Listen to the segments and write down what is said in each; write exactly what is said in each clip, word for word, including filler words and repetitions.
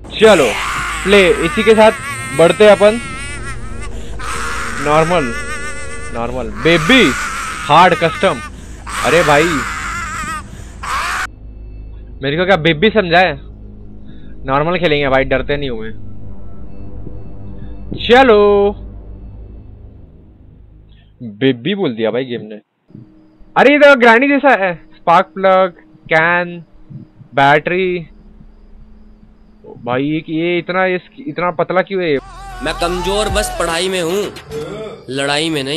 चलो प्ले। इसी के साथ बढ़ते अपन normal normal baby hard custom. अरे भाई मेरे को क्या बेबी समझाए? नॉर्मल खेलेंगे भाई, डरते नहीं हुए। चलो बेबी बोल दिया भाई गेम ने। अरे ये तो ग्राइंडी जैसा है। Spark plug, can, battery. भाई ये इतना ये इतना पतला क्यों है? मैं कमजोर बस पढ़ाई में हूँ, लड़ाई में नहीं।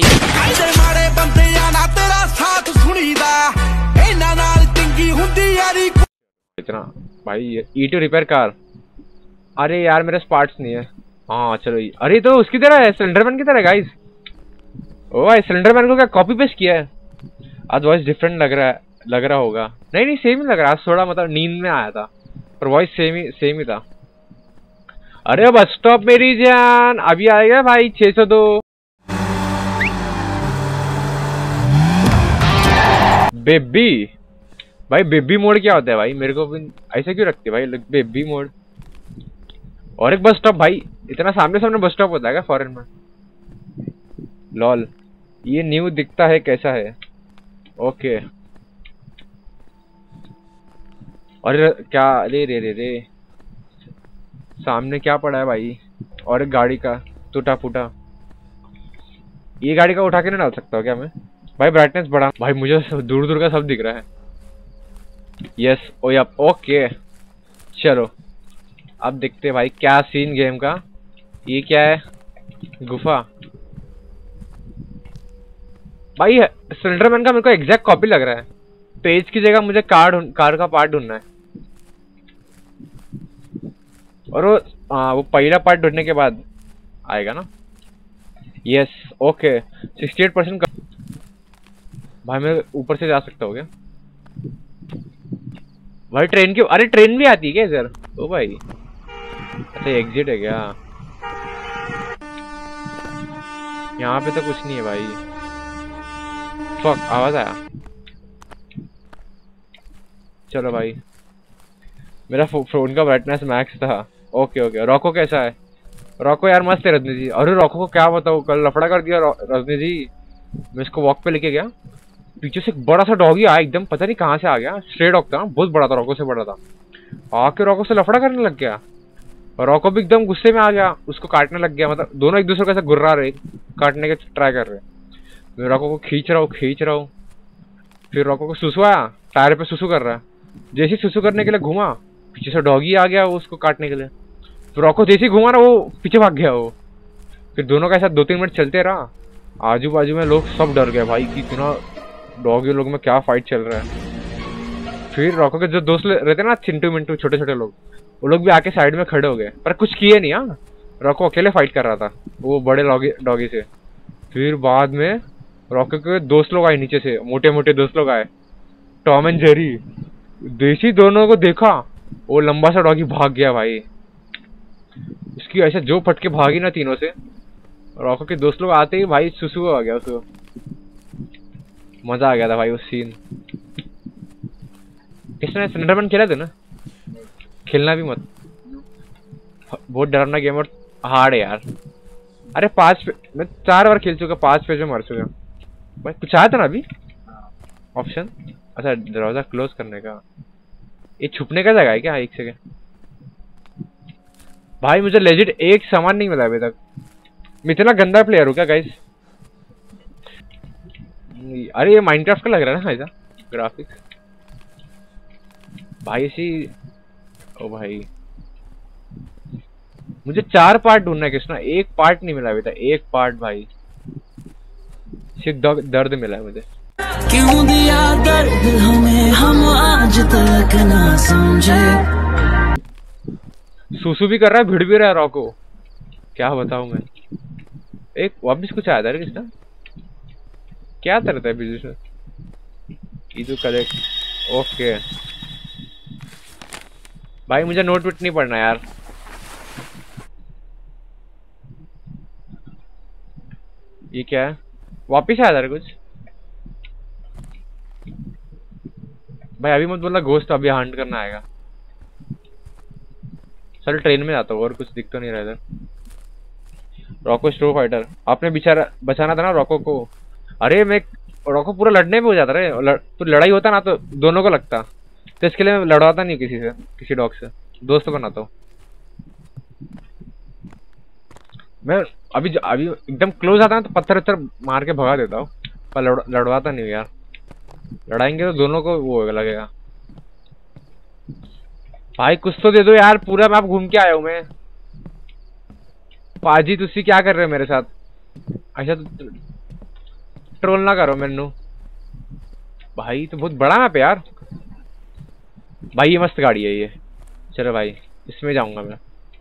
इतना भाई ई टू रिपेयर कार। अरे यार मेरे पार्ट्स नहीं है। हाँ चलो। अरे तो उसकी तरह है, सिलेंडरमैन की तरह गाइस। ओ भाई सिलेंडरमैन को क्या कॉपी पेस्ट किया है? आज वॉइस डिफरेंट लग रहा है, लग रहा होगा। नहीं नहीं सेम ही लग रहा है। आज थोड़ा मतलब नींद में आया था पर वॉइस सेम ही सेम ही था। अरे बस स्टॉप मेरी जान, अभी आएगा भाई छह सौ दो। बेबी भाई बेबी मोड क्या होता है भाई? मेरे को ऐसे क्यों रखते भाई बेबी मोड? और एक बस स्टॉप भाई, इतना सामने सामने बस स्टॉप होता है क्या फॉरेन में? लॉल ये न्यू दिखता है, कैसा है? ओके। और क्या? अरे रे रे रे सामने क्या पड़ा है भाई? और एक गाड़ी का टूटा फूटा। ये गाड़ी का उठा के नहीं डाल सकता क्या मैं? भाई ब्राइटनेस बढ़ा भाई, मुझे दूर दूर का सब दिख रहा है। यस ओ या ओके। चलो अब देखते हैं भाई क्या सीन गेम का। ये क्या है? गुफा। भाई सिलेंडरमैन का मेरे को एग्जैक्ट कॉपी लग रहा है। पेज की जगह मुझे कार कार का पार्ट ढूंढना है। और वो आ, वो पहला पार्ट ढूंढने के बाद आएगा ना? Yes okay. Sixty eight percent. भाई मैं ऊपर से जा सकता हूँ क्या भाई? ट्रेन की अरे ट्रेन भी आती है क्या इधर? ओ भाई अच्छा एग्जिट है क्या? यहाँ पे तो कुछ नहीं है भाई। फक आवाज आया। चलो भाई मेरा फोन का ब्राइटनेस मैक्स था। Okay okay. रॉको कैसा है? रॉको यार मस्त है रजनी जी। अरे रॉको को क्या बताऊँ, कल लफड़ा कर दिया रजनी जी। मैं इसको वॉक पे लेके गया, पीछे से एक बड़ा सा डॉगी आया एकदम, पता नहीं कहाँ से आ गया। स्ट्रे डॉग था, बहुत बड़ा था, रॉको से बड़ा था। आके रॉको से लफड़ा करने लग गया और रॉको भी एकदम गुस्से में आ गया, उसको काटने लग गया। मतलब दोनों एक दूसरे को ऐसे गुर्रा रहे, काटने के ट्राई कर रहे। मैं रॉको को खींच रहा हूँ खींच रहा हूँ फिर रॉको को सुसु आया, टायर पे सुसु कर रहा है। जैसे सुसु करने के लिए घुमा, पीछे से डॉगी आ गया वो उसको काटने के लिए। फिर रॉको जैसे ही घुमा ना वो पीछे भाग गया वो। फिर दोनों का ऐसा दो तीन मिनट चलते रहा। आजू बाजू में लोग सब डर गए भाई कि इतना डॉगी लोग में क्या फाइट चल रहा है। फिर रॉको के जो दोस्त रहते ना चिंटू मिंटू छोटे छोटे लोग, वो लोग भी आके साइड में खड़े हो गए पर कुछ किए नहीं। हाँ रॉको अकेले फाइट कर रहा था वो बड़े डॉगी से। फिर बाद में रॉको के दोस्त लोग आए नीचे से, मोटे मोटे दोस्त लोग आए, टॉम एंड जेरी। देसी दोनों को देखा, वो लंबा सा डॉगी भाग गया भाई। उसकी ऐसे जो फटके भागी ना तीनों से, रॉको के दोस्त लोग आते ही भाई सुसु आ गया उसको। मजा आ गया था भाई उस सीन। किसने सिलेंडरमैन खेला था ना? खेलना भी मत, बहुत डरावना गेम और हार्ड है यार। अरे पांच पे मैं चार बार खेल चुका, पांच पेज में मर चुका भाई। कुछ आया था ना अभी ऑप्शन? अच्छा दरवाजा क्लोज करने का। ये छुपने का जगह है क्या? एक सेकंड भाई, मुझे लेजिट एक सामान नहीं मिला अभी तक। मैं इतना गंदा प्लेयर हूँ क्या गाइस? अरे ये माइनक्राफ्ट का लग रहा है ना ऐसा ग्राफिक्स भाई। इसी ओ भाई मुझे चार पार्ट ढूंढना है कृष्णा, एक पार्ट नहीं मिला अभी तक। एक पार्ट भाई, सिर्फ दर्द मिला है मुझे। क्यों दिया दर्द हमें, हम आज तक ना समझे। सुसु भी कर रहा है, भिड़ भी रहा है रॉको, क्या बताऊं मैं। एक वापिस कुछ आया था कृष्णा, क्या करता है बिजनेस में? इधर कलेक्ट। ओके भाई मुझे नोट विट नहीं पढ़ना यार। ये क्या है? वापिस आया था कुछ भाई? अभी मत बोलना घोस्ट, अभी हंट करना आएगा। चल ट्रेन में जाता हूँ, और कुछ दिख तो नहीं रहा इधर। रॉको स्ट्रो फाइटर, आपने बेचारा बचाना था ना रॉको को। अरे मैं रॉको पूरा लड़ने पे हो जाता रे, लड़, तो लड़ाई होता ना तो दोनों को लगता, तो इसके लिए मैं लड़वाता नहीं किसी से, किसी डॉग से दोस्त बनाता हूँ मैं। अभी अभी एकदम क्लोज आता है तो पत्थर वत्थर मार के भगा देता हूँ, पर लड़, लड़वाता नहीं हूँ यार। लड़ाएंगे तो दोनों को वो लगेगा। भाई कुछ तो दे दो यार, पूरा मैप घूम के आया हूँ मैं। पाजी तुसी क्या कर रहे हो मेरे साथ? अच्छा तो ट्रोल ना करो मेनू भाई, तो बहुत बड़ा मैप है यार। भाई ये मस्त गाड़ी है ये, चलो भाई इसमें जाऊंगा मैं।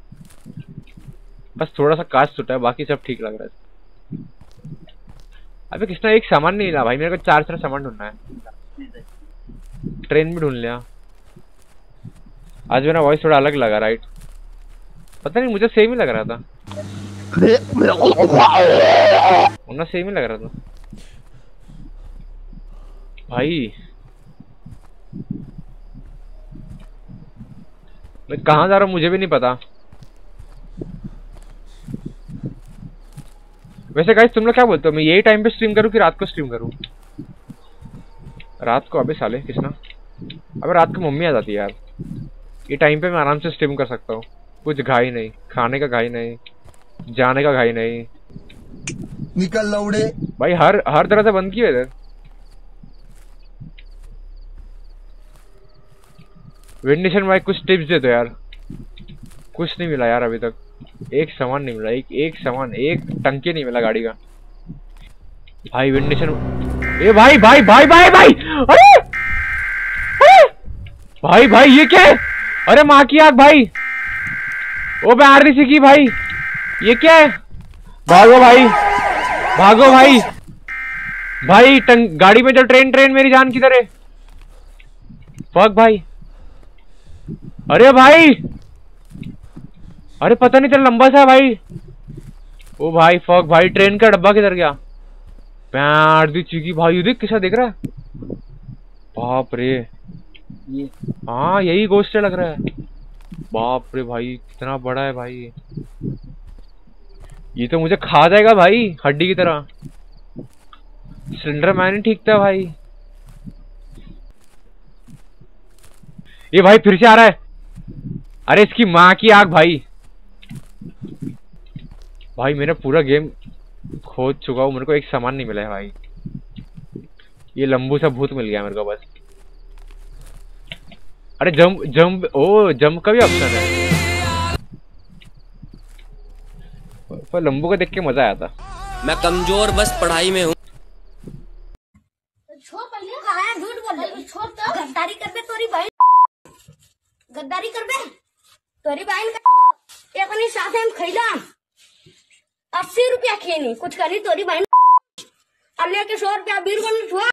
बस थोड़ा सा कांच टूटा है, बाकी सब ठीक लग रहा है। अबे किसने एक सामान नहीं ला भाई, मेरे को चार चार सामान ढूंढना है। ट्रेन भी ढूंढ लिया। आज मेरा वॉइस थोड़ा अलग लगा राइट, पता नहीं मुझे सेम ही लग रहा था, उन्हें सेम ही लग रहा था भाई। मैं कहाँ जा रहा हूँ मुझे भी नहीं पता। वैसे गाइस तुम लोग क्या बोलते हो, मैं यही टाइम पे स्ट्रीम करूँ कि रात को स्ट्रीम करूँ? रात को? अबे साले किसना, अबे रात को मम्मी आ जाती है यार, ये टाइम पे मैं आराम से स्ट्रीम कर सकता हूँ। कुछ घाई नहीं, खाने का घाई नहीं, जाने का घाई नहीं। निकल लौड़े भाई हर हर तरह से बंद किया इधर। विंडीशन भाई कुछ टिप्स दे दो यार, कुछ नहीं मिला यार अभी तक, एक सामान नहीं मिला, एक एक सामान, एक टंकी नहीं मिला गाड़ी का। भाई विंडीशन, ए भाई भाई भाई भाई भाई अरे अरे भाई भाई ये क्या है? अरे माँ की आग भाई, ओ मैं आरडीसी की भाई, ये क्या है? भागो भाई भागो भाई भाई, टंग गाड़ी में जो ट्रेन ट्रेन मेरी जान किधर है? फक भाई, अरे भाई अरे पता नहीं चल लंबा सा भाई। ओ भाई फक भाई, ट्रेन का डब्बा किधर गया? पैर दी चीकी भाई, देख कैसा दिख रहा है, बाप रे। ये हाँ यही गोश्त लग रहा है, बाप रे भाई कितना बड़ा है भाई, ये तो मुझे खा जाएगा भाई हड्डी की तरह। सिलेंडर मैन ही ठीक था भाई। ये भाई फिर से आ रहा है, अरे इसकी माँ की आग भाई। भाई मेरा पूरा गेम खोज चुका हूँ, मेरे को एक सामान नहीं मिला है भाई। ये लंबू सा भूत मिल गया मेरे को बस। अरे जंप जंप, ओ जंप का भी ऑप्शन है, पर लंबू को देख के मजा आया था। मैं कमजोर बस पढ़ाई में हूँ। छोड़ पहले कहाँ है, झूठ बोल रही, छोड़ तो गद्दारी कर बे तोरी बहन, गद्दारी कर बे तोरी बहन का एक अपनी साथ में खैला अस्सी रुपया खेनी कुछ करी तोरी बहन, अन्य के सौ रुपया बीर बन छुआ।